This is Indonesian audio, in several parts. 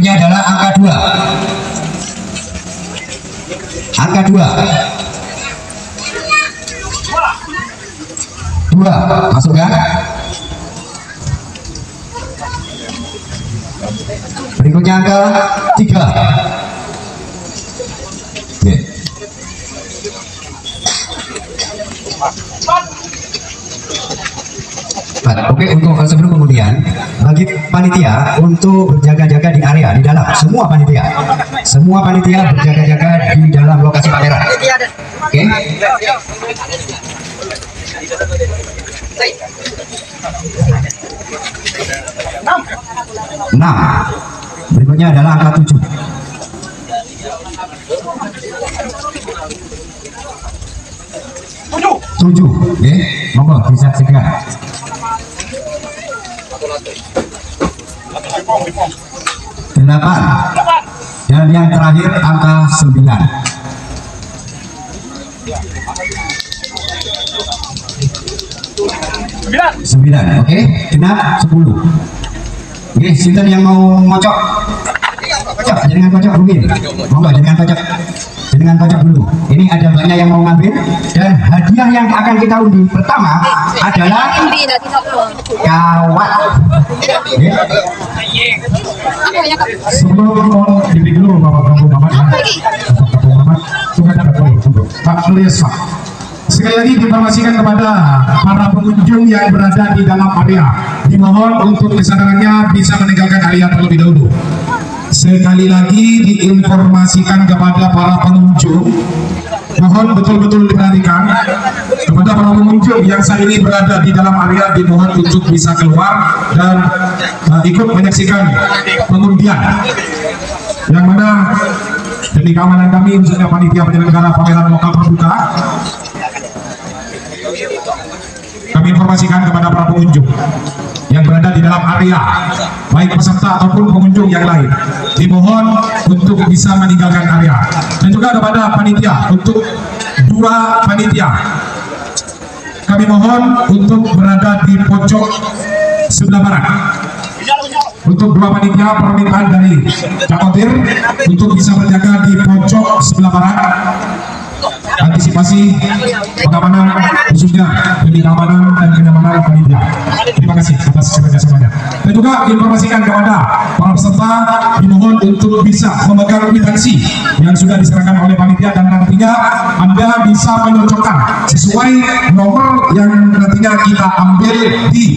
Berikutnya adalah angka 2. Angka 2. 2 masuk ya. Berikutnya angka 3. Yeah. Oke, untuk sebelum kemudian bagi panitia untuk berjaga-jaga di area di dalam, semua panitia berjaga-jaga di dalam lokasi pameran. Oke. Nah, berikutnya adalah angka 7. 7, oke, monggo bisa segera. 8 dan yang terakhir angka 9. 9, oke, genap 10. Oke, sinten yang mau ngocok? Kocok, dengan kocok mungkin. Monggo dengan kocok dulu. Ini ada banyak yang mau ngambil dan hadiah yang akan kita undi pertama adalah kawat. Sebelum diberi dulu Bapak sekali lagi diinformasikan kepada para pengunjung yang berada di dalam area, dimohon untuk kesadarannya bisa meninggalkan area terlebih dahulu. Sekali lagi diinformasikan kepada para pengunjung, mohon betul-betul diperhatikan kepada para pengunjung yang saat ini berada di dalam area, dimohon untuk bisa keluar dan ikut menyaksikan pengundian yang mana demi keamanan kami khususnya panitia penyelenggara pameran lokal terbuka. Kami informasikan kepada para pengunjung yang berada di dalam area, baik peserta ataupun pengunjung yang lain, dimohon untuk bisa meninggalkan area. Dan juga kepada panitia, untuk 2 panitia, kami mohon untuk berada di pojok sebelah barat. Untuk 2 panitia, permintaan dari Cakotir untuk bisa berjaga di pojok sebelah barat, antisipasi pengamanan khususnya demi keamanan dan kenyamanan panitia. Terima kasih atas kerjasamanya. Dan juga diinformasikan kepada para peserta, dimohon untuk bisa memegang kwitansi yang sudah diserahkan oleh panitia dan nantinya Anda bisa menyocokkan sesuai nomor yang nantinya kita ambil di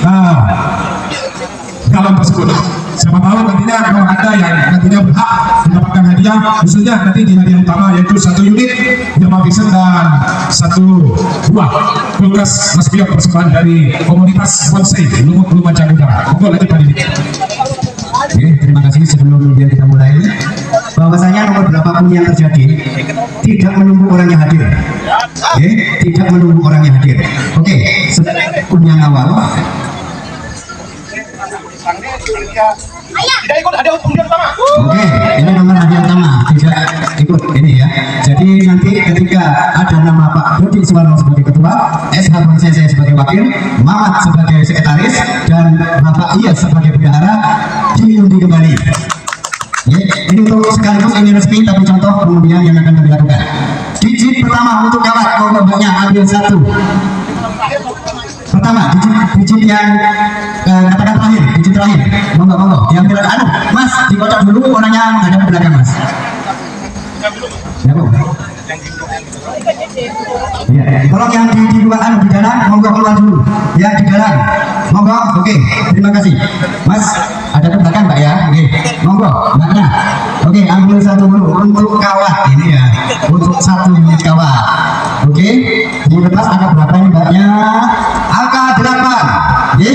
dalam tersebut. Siapa tahu nantinya kalau ada yang nantinya berhak mendapatkan hadiah, khususnya nanti di hadiah utama yaitu 1 unit Yamaha Vision dan 1 buah kulkas Mas Biok persembahan dari komunitas bonsai Lumut Lumajang Utara. Untuk lanjut tadi. Oke, terima kasih. Sebelum kita mulai, bahwasanya nomor berapapun yang terjadi tidak menunggu orang yang hadir. Oke, tidak menunggu orang yang hadir. Oke, sebelum yang awal. Tidak ikut hadiah utama. Oke, ini nomor hadiah utama tidak ikut ini ya. Jadi nanti ketika ada nama Pak Budi Suwarno sebagai ketua, SH Bonsai saya sebagai wakil, Mamat sebagai sekretaris, dan Bapak Iyas sebagai bendahara, diundi kembali. Ya, ini untuk sekaligus ini resmi, tapi contoh kemudian yang akan kami lakukan. Digit pertama untuk kawat, pokoknya ambil 1. Pertama, digit yang katakan terakhir, digit terakhir, monggo diambil. Mas, dikocok dulu orangnya menghadap ke belakang, Mas. Ya, Bu. Ya, tolong yang di luar di dalam, monggo keluar dulu. Ya, di dalam, monggo. Oke, terima kasih, Mas. Ada ke belakang, Pak ya? Oke, monggo, Mbaknya. Oke, ambil 1 dulu untuk kawat ini ya, untuk 1 unit kawat. Oke, dilepas angka berapa ini Mbaknya? Angka 8. Oke,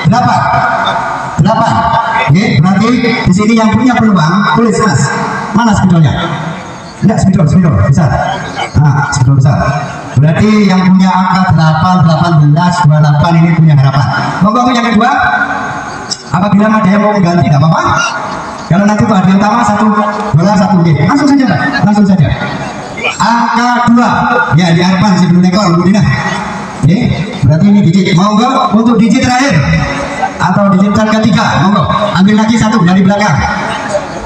8. Oke, berarti di sini yang punya peluang tulis, Mas. Mana spidolnya? Enggak, spidol besar. Nah, spidol besar. Berarti yang punya angka 8, 18, 28 ini punya harapan. Monggo yang kedua. Apabila ada yang mau mengganti, tidak apa-apa. Kalau nanti Pak hadiah utama 1 dolar 1 unit, langsung saja, Pak. Langsung saja. Angka 2, ya di harapan sebelum ekor, Bu Dina. Oke, berarti ini digit. Monggo untuk digit terakhir atau digit ketiga, monggo ambil lagi 1 dari belakang.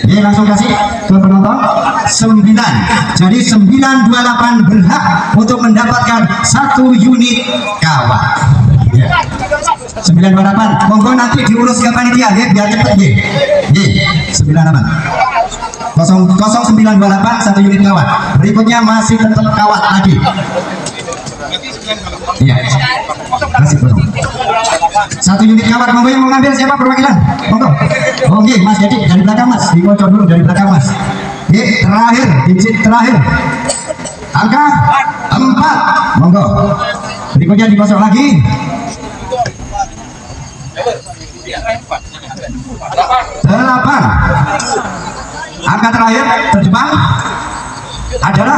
Oke, langsung kasih ke penonton. 9. Jadi 928 berhak untuk mendapatkan 1 unit kawat. Ya. 928. Monggo nanti diurus ke panitia ya, biar cepet ya. 98. 0928 1 unit kawat. Berikutnya masih tetap kawat lagi. Iya. Masih belum. 1 unit kawat, monggo yang mau ngambil siapa perwakilan? Monggo. Oke, Mas Dedi dari belakang Mas, dikocok dulu dari belakang Mas. Terakhir, digit terakhir. Angka 4. Monggo. Berikutnya dikosok lagi. 8. Angka terakhir terjebak adalah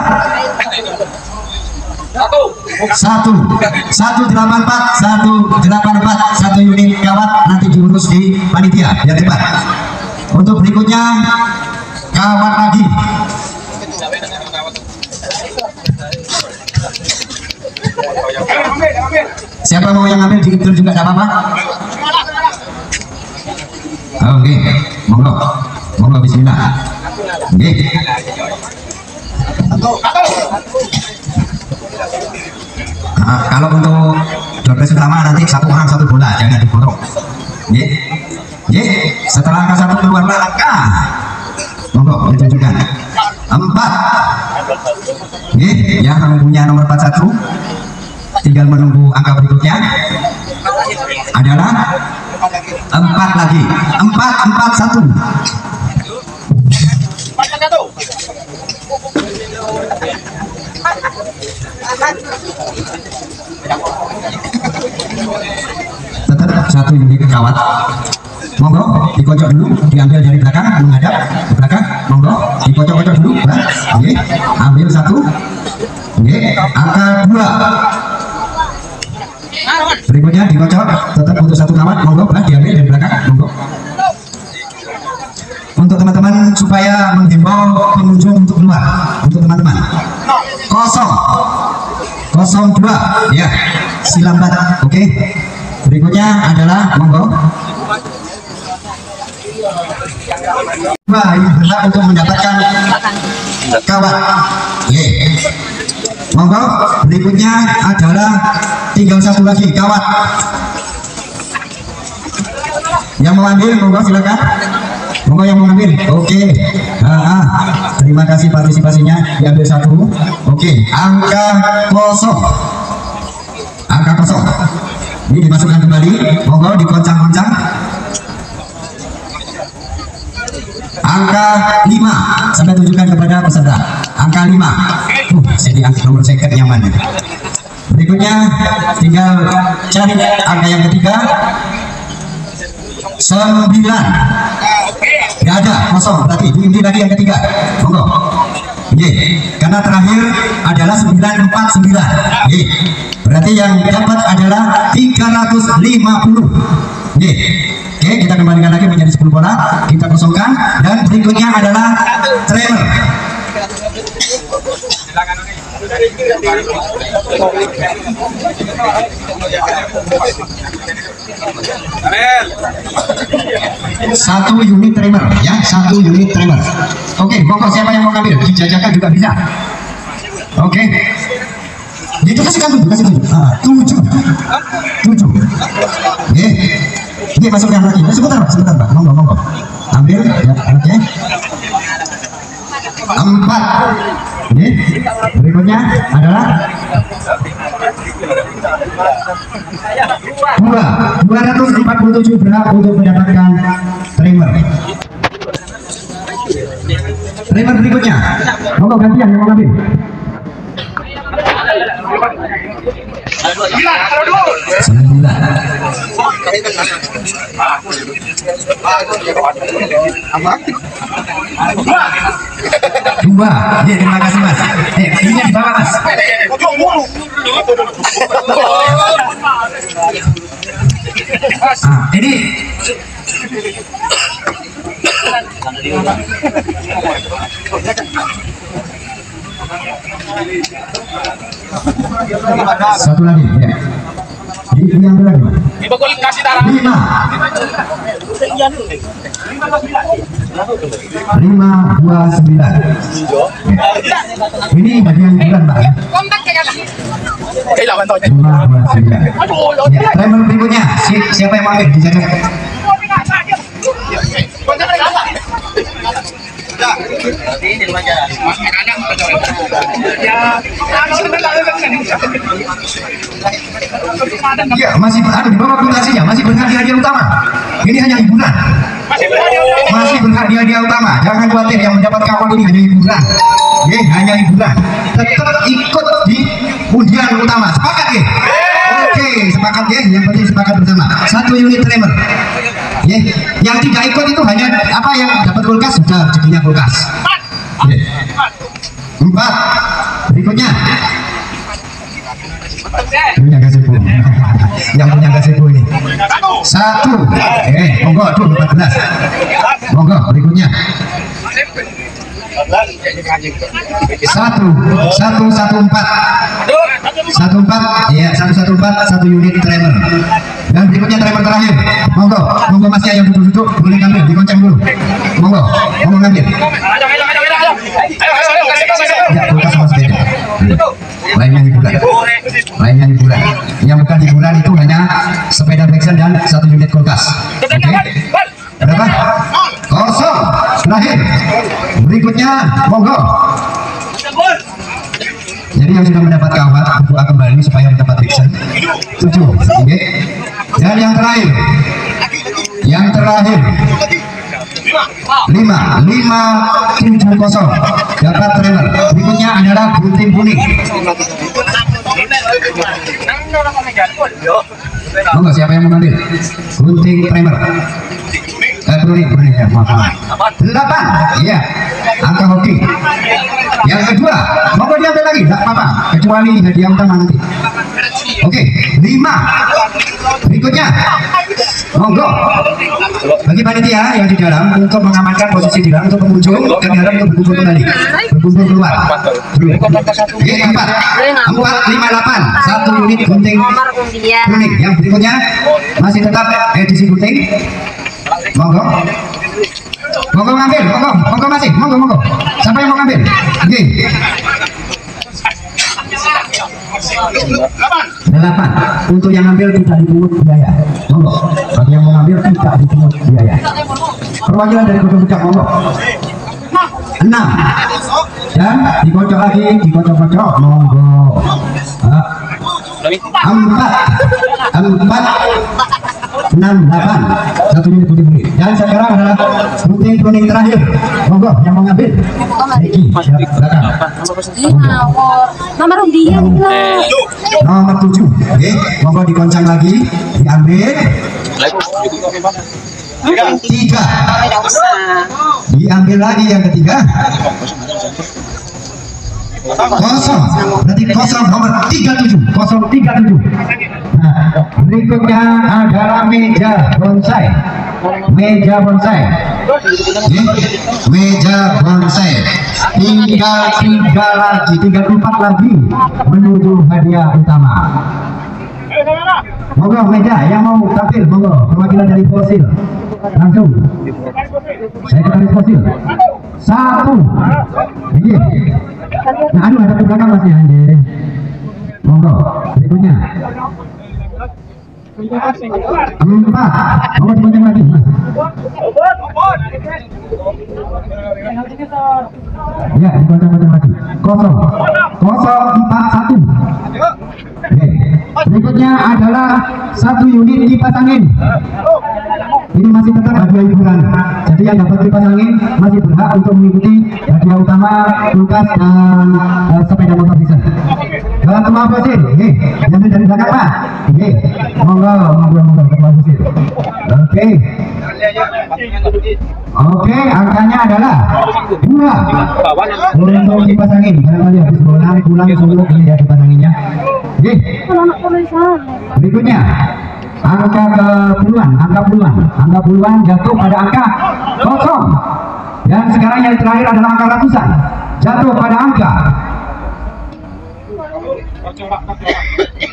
184 1 unit kawat, nanti diurus di panitia ya cepat. Untuk berikutnya kawat lagi. Siapa mau yang ambil dihitung juga tidak apa-apa. Oke, monggo, monggo bismillah. Oke. Nah, kalau untuk dompet utama nanti 1 orang 1 bola, jangan diborong. Setelah angka 1 keluarlah angka. Monggo ditunjukkan. 4. Yang punya nomor 41 tinggal menunggu angka berikutnya adalah 4 lagi. 441. Tetap 1 unit kawat. Monggo dikocok dulu, diambil dari belakang, menghadap ke belakang. Monggo dikocok-kocok dulu. Ambil 1. Angka 2. Berikutnya dikocok, tetap untuk 1 kawat. Monggo diambil dari belakang. Monggo. Untuk teman-teman supaya menghimbau pengunjung untuk keluar, untuk teman-teman. 002 ya, silambat. Oke. Berikutnya adalah monggo. Ini berhak untuk mendapatkan kawat. Monggo. Berikutnya adalah tinggal 1 lagi kawat. Yang mau ambil monggo silakan. Monggo yang mau ambil. Oke. Terima kasih partisipasinya, diambil 1. Oke, angka 0. Angka 0. Ini dimasukkan kembali. Monggo dikoncang-koncang. Angka 5. Sampai tunjukkan kepada peserta. Angka 5. Jadi angka nomor seket nyaman. Berikutnya tinggal cari angka yang ketiga. 9. Tidak ada, kosong. Berarti ini lagi yang ketiga. Monggo. Karena terakhir adalah 949. Berarti yang dapat adalah 350. Oke, kita kembalikan lagi menjadi 10 bola. Kita kosongkan. Dan berikutnya adalah trailer. Satu unit trimmer ya, 1 unit trimmer. Oke, monggo siapa yang mau ngambil? Dijajakan juga bisa. Oke. Itu kasih tunjuk. 7. Ini masukkan lagi. Sebentar Pak. Monggo. Ambil ya, oke. 4. Berikutnya adalah 247 berhak untuk mendapatkan trimmer. Trimmer berikutnya, monggo gantian yang mau ngambil. 9. Dua. Terima kasih Mas. Ini di bawah Mas. Ini 1 lagi ya. Diambil lagi Mas. 5. Ini bagian bulan Pak. 529. Ya, timer berikutnya siapa yang mau ambil? Dijaga. Ya, masih di bawah punktasinya, masih berhadiah utama. Ini hanya hiburan. Masih berhadiah utama. Jangan khawatir, yang mendapat kawal ini hanya hiburan. Ya, hanya hiburan. Tetap ikut di undian utama. Sepakat ya? Oke, sepakat ya. Yang penting sepakat bersama. 1 unit timer. Ya, yang tidak ikut itu hanya apa yang dapat kulkas sudah rezekinya kulkas. Ya. 4. Berikutnya. Punya gazebo. Yang punya gazebo ini. 1. Monggo tuh 14. Monggo berikutnya. 114 ya, 114 1 unit trailer. Dan berikutnya trailer terakhir. Monggo Mas yang duduk boleh ngambil, dikonceng dulu. Monggo ngambil. Ya, kulkas Mas beda. Lainnya hiburan. Yang bukan hiburan itu hanya sepeda Maxxen dan 1 unit kulkas. Oke. Berapa? Kosong. Terakhir. Berikutnya, monggo. Jadi yang sudah mendapat kawat berdoa kembali supaya mendapat Maxxen. 7. Oke. Dan yang terakhir. 570 dapat trailer. Berikutnya adalah gunting kuning. Monggo siapa yang mau ambil? Gunting primer. Kuning ya, maaf. 8, iya. Angka hoki. Yang kedua, monggo diambil lagi, tidak apa-apa, kecuali hadiah utama nanti. Oke, 5. Berikutnya, monggo. Bagi panitia yang di dalam untuk mengamankan posisi di dalam untuk pengunjung, kami harap untuk berkumpul kembali, berkumpul keluar. 4, 5, 8, 1 unit gunting kuning. Yang berikutnya masih tetap edisi gunting. Monggo ngambil, monggo masih, monggo. Siapa yang mau ngambil? Oke. 8. Untuk yang ngambil tidak dipungut biaya. Monggo. Bagi yang mau ngambil tidak dipungut biaya. Perwakilan dari Kota Puncak, monggo. 6. Dan dikocok lagi, dikocok, monggo. 4, 6, 8, 1 unit gunting kuning. Dan sekarang adalah gunting kuning terakhir. Monggo yang mau ngambil. Nomor undian nomor 7. Oke, monggo dikoncang lagi, diambil. 3. Diambil lagi yang ketiga. Kosong, berarti kosong nomor 37. Nah, berikutnya adalah meja bonsai. Tinggal 4 lagi menuju hadiah utama. Monggo meja yang mau tampil, monggo perwakilan dari Fosil langsung. Saya dari Fosil. 1. Iya. Nah, ada di belakang Mas ya. Monggo berikutnya. 4. Monggo dikonceng lagi Mas. Ya, dikonceng lagi. 041. Oke. Berikutnya adalah 1 unit kipas angin. Ini masih tetap hadiah hiburan. Jadi yang dapat kipas angin masih berhak untuk mengikuti hadiah utama kulkas dan sepeda motor diesel. Ketua Fosil, yang dari belakang Pak. Monggo Ketua Fosil. Oke, angkanya adalah 2 untuk kipas angin. Barangkali habis pulang solo ini ya kipas anginnya. Berikutnya angka puluhan jatuh pada angka 0. Dan sekarang yang terakhir adalah angka ratusan jatuh pada angka.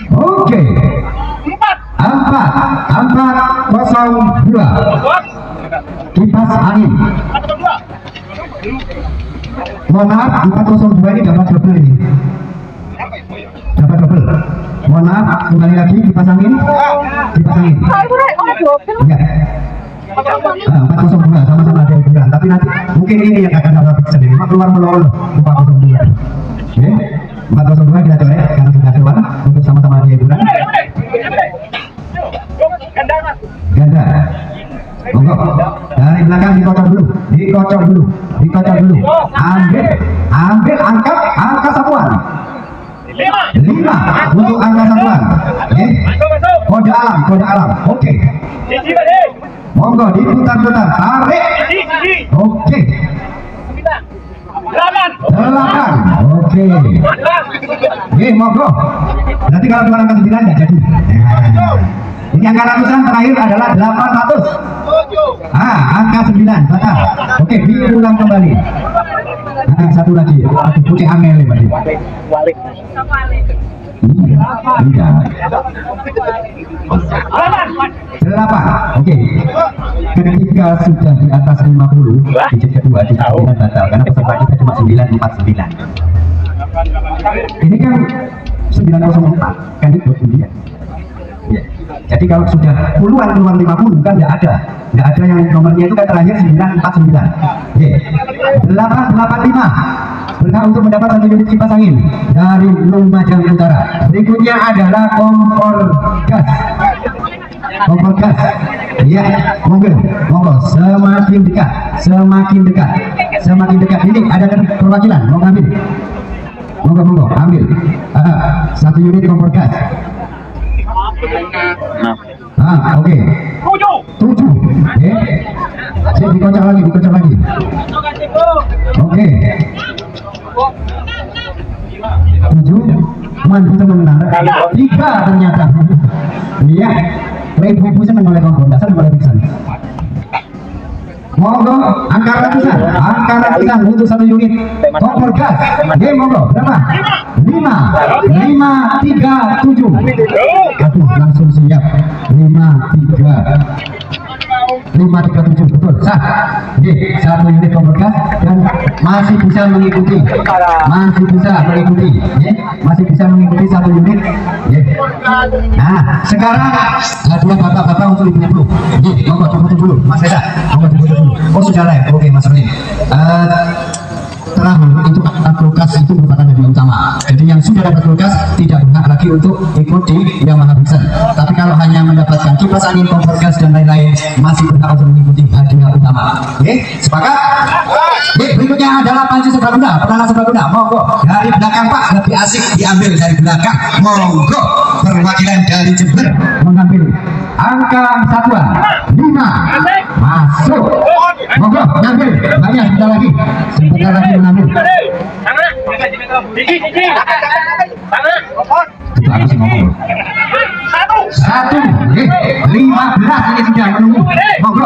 Oke. 4, 402. kipas angin. Mohon maaf, 402 ini dapat double ini. Dapat double. Mohon maaf, kembali lagi kipas angin. Kipas angin. Ya. 402 sama-sama ada hiburan, tapi nanti mungkin ini yang akan dapat sendiri. Keluar melol 402. Oke, 402 kita coret karena sudah keluar untuk sama-sama ada hiburan. Ganda. Monggo. Dari belakang dikocok dulu. Ambil angka satuan. 5 untuk angka satuan. Oke. Kode alam. Oke. Monggo diputar-putar. Tarik. Oke. 8. Oke. Oke, monggo. Berarti kalau cuma angka 9 ya jadi. Ini angka ratusan terakhir adalah 800. Angka 9 batal. Oke, diulang kembali. Satu lagi. Aduh, putih angel ya, Balik. Iya. 8. Oke. Ketika sudah di atas 50, digit kedua tidak batal karena peserta kita cuma 949. Ini kan 904 kan itu 9. Ya. Jadi kalau sudah puluhan keluar 50 kan nggak ada yang nomornya itu kan terakhir 949. Oke. 885 berhak untuk mendapat 1 unit kipas angin dari Lumajang Utara. Berikutnya adalah kompor gas. Ya, monggo semakin dekat. Ini ada perwakilan mau ngambil. Monggo ambil. 1 unit kompor gas. Oke. 7. Oke. Dikocok lagi. Oke. 7. Bisa menang. 3 ternyata. Iya. Ibu-ibu senang oleh kompor dasar boleh pingsan. Monggo angka ratusan untuk 1 unit kompor gas. Oke, monggo berapa? 537. Aduh, langsung siap. 537 betul sah. Oke, 1 unit kompor gas dan masih bisa mengikuti. Masih bisa mengikuti 1 unit. Nah, sekarang dua bapak-bapak untuk ibu-ibu. Monggo tunggu dulu, Mas Reza. Monggo tunggu dulu. Oh sudah live. Oke, Mas Reza. Terakhir itu kulkas itu merupakan hadiah utama. Jadi yang sudah dapat kulkas tidak berhak lagi untuk ikut di Yamaha Bixen. Tapi kalau hanya mendapatkan kipas angin, kompor gas dan lain-lain masih berhak untuk mengikuti hadiah utama. Oke, sepakat? Oke, berikutnya adalah panci serbaguna, penanak serbaguna. Monggo dari belakang Pak, lebih asik diambil dari belakang. Monggo perwakilan dari Jember mengambil angka satuan 5 masuk. Monggo ngambil banyak sebentar lagi mengambil. Itu apa sih ngomong? 1. 15 ini sudah menunggu. Monggo.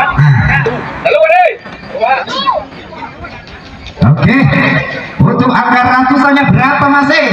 Oke. Untuk angka ratusannya berapa masing?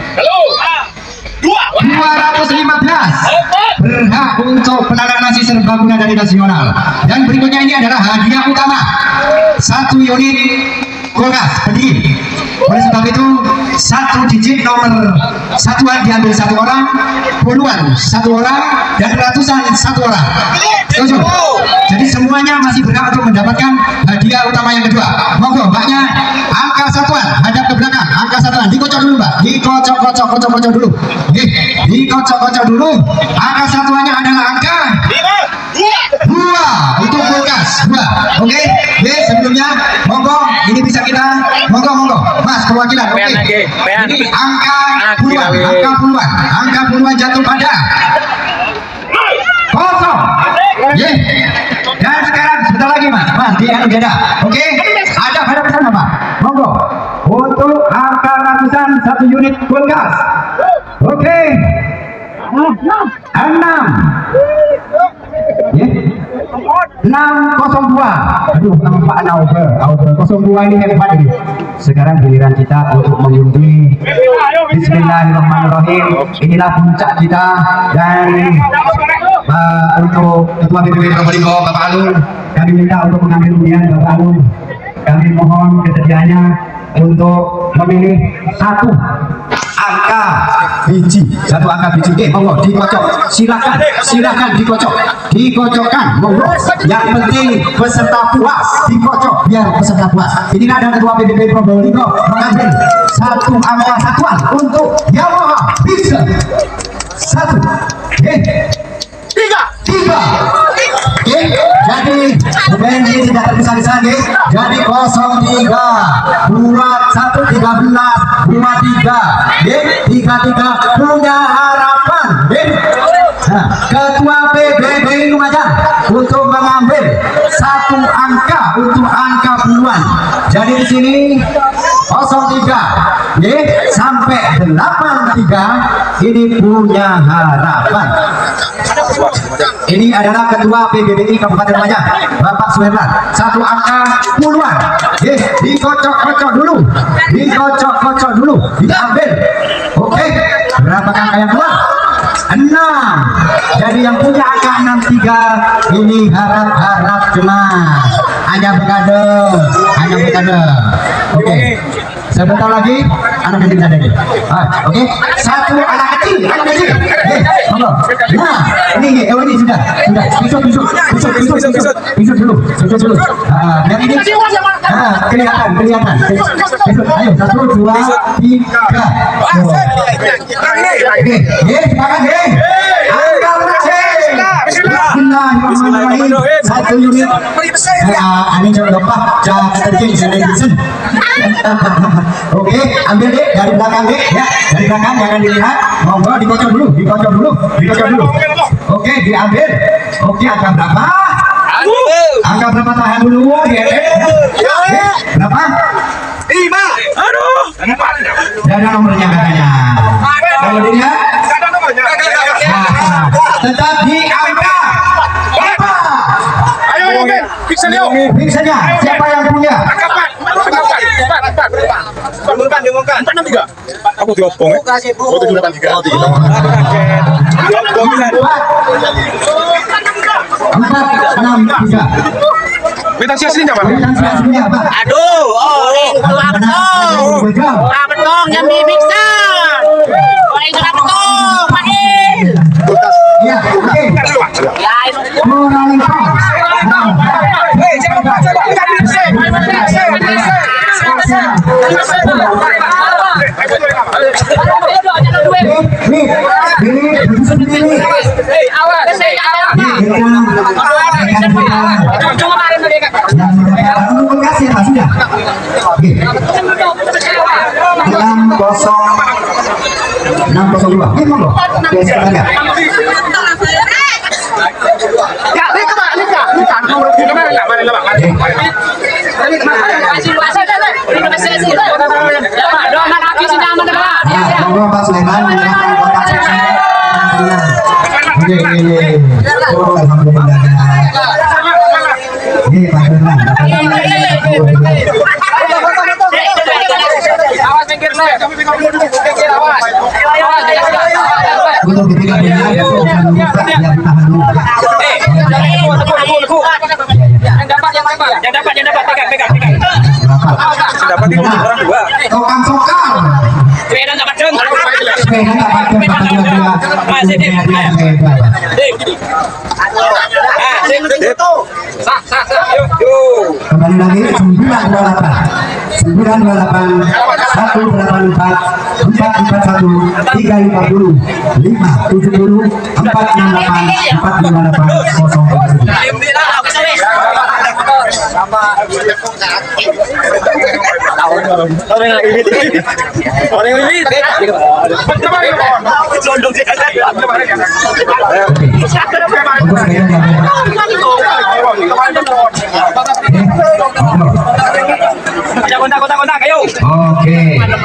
215 berhak untuk penanak nasi serbaguna dari nasional. Dan berikutnya ini adalah hadiah utama 1 unit kulkas pendingin. Oleh sebab itu 1 digit nomor satuan diambil 1 orang, puluhan 1 orang, dan ratusan 1 orang. Setuju? Jadi semuanya masih berhak untuk mendapatkan hadiah utama yang kedua. Monggo mbaknya angka satuan hadap ke belakang. Angka satuan dikocok dulu mbak, dikocok dulu. Dikocok dulu. Angka satuannya adalah angka 2 untuk kulkas 2. Oke. Sebelumnya monggo ini bisa kita monggo Mas perwakilan. Oke. Ini angka puluhan jatuh pada kosong. Dan sekarang sebentar lagi Mas di Anugada. Oke. Ada pesan apa? Monggo untuk angka ratusan 1 unit kulkas. Oke. 602. Aduh, nampak Auber 02 ini hebat ini. Sekarang giliran kita untuk mengundi. Bismillahirrahmanirrahim. Inilah puncak kita dan untuk Ketua BPW Probolinggo Bapak Alun kami minta untuk mengambil undian Bapak Alun. Kami mohon kesediaannya untuk memilih satu angka biji, monggo dikocok, silakan dikocokkan, monggo. Yang penting peserta puas dikocok, biar peserta puas. Ini ada ketua PBB Probolinggo mengambil satu angka satuan untuk Yamaha Pixel. Satu, tiga. Jadi bukan ini tidak terpisah-pisah, jadi 03 buat 113 23 punya harapan. Nah, ketua PBB Lumajang untuk mengambil satu angka untuk angka puluhan. Jadi di sini 03 sampai 83 ini punya harapan. Ini adalah ketua PBBI Kabupaten Lumajang, Bapak Suherlan. Satu angka puluhan, dikocok-kocok dulu, diambil. Oke, berapa angka yang keluar? 6. Jadi yang punya angka 63 ini harap-harap cemas, hanya berkade. Oke. Sebentar lagi anak kecil ada nih. Oke. Satu anak kecil. Monggo. Nah, ini sudah. Pisut dulu. Dan ini. Kelihatan. Ayo, 1, 2, 3. Oke. Semangat, angka berhasil. Bismillahirrahmanirrahim. 1 unit. Ini jangan lupa Oke, ambil deh dari belakang ya, dari belakang jangan dilihat. Monggo dikocok dulu. Oke, diambil. Oke, angka berapa? Angka berapa, tahan dulu ya. Berapa? 5. Aduh. Ada nomornya katanya. Kalau dilihat, tetap di angka berapa? Ayo, Pixelnya. Siapa yang punya? Diumumkan. 63. Aku diopong. Oh, 783. Oh, 463. Kwitansi aslinya, Pak. Aduh, betong yang dibiksan. Orang itu betong, Pak Il. Ya, oke. Kembali lagi 928 184 441 350 570 468 Kontak ayo. Oke.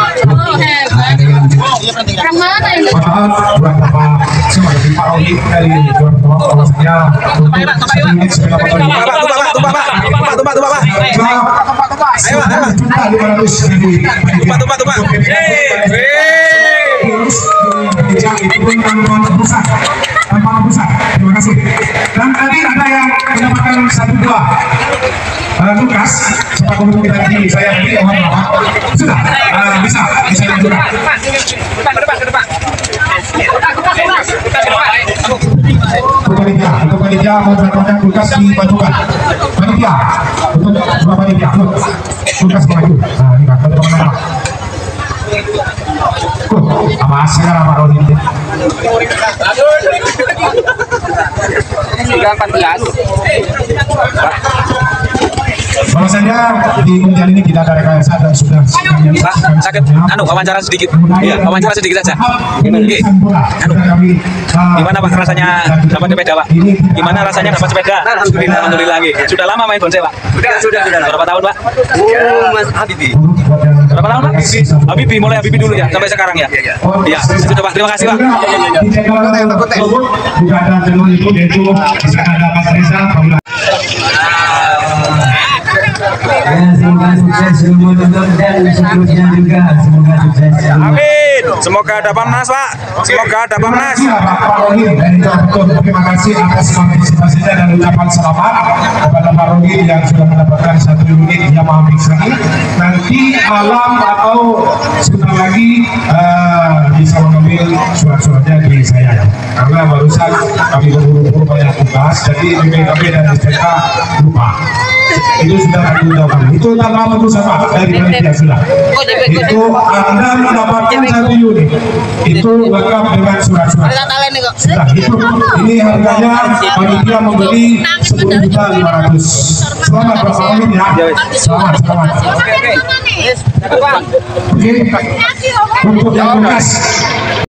Orang mana ini? Maaf buat Bapak sebagai Pak Oli dari kawasannya Terima kasih. Dan tadi ada yang mendapatkan 1-2. Lukas, cepat untuk kita di saya nanti mohon maaf. Sudah, bisa dilanjutkan. Untuk panitia mau melakukan Lukas dimajukan. Panitia untuk dua panitia, Lukas maju. Nah, ini kan teman-teman. Apa sekarang Pak Rodi? 14. Bahwasanya di kemudian ini kita ada rekayasa dan sudah sakit wawancara sedikit. Iya, wawancara sedikit saja. Oke. Gimana Pak rasanya dapat sepeda, Pak? Gimana rasanya dapat sepeda? Alhamdulillah. Sudah lama main bonsai, Pak? Sudah. Berapa tahun, Pak? Mas Habibi. Berapa tahun, Pak? Habibi, mulai Habibi dulu ya, sampai sekarang ya. Iya, sudah Pak. Terima kasih, Pak. Juga ada channel itu yaitu di sana ada Mas Reza. Ya, semoga sukses semua teman dan seterusnya juga semoga sukses. Amin. Semoga ada Pamnas, Pak. Semoga ada Pamnas. Pak Rogi dari Jawa. Terima kasih atas partisipasinya dan ucapan selamat kepada Pak Rogi yang sudah mendapatkan 1 unit Yamaha Mixer. Nanti malam atau sebentar lagi bisa mengambil surat-suratnya di saya. Karena barusan kami berburu-buru banyak tugas, jadi BPKB dan STK lupa. Itu sudah kami ucapkan. Itu tanpa putusan Pak dari panitia sudah. Itu Anda mendapatkan 1 unit. Itu lengkap dengan surat-surat. Sudah itu. Ini harganya panitia membeli 10.500.000. Selamat Bapak Amin ya. Selamat. Oke. Untuk yang bekas.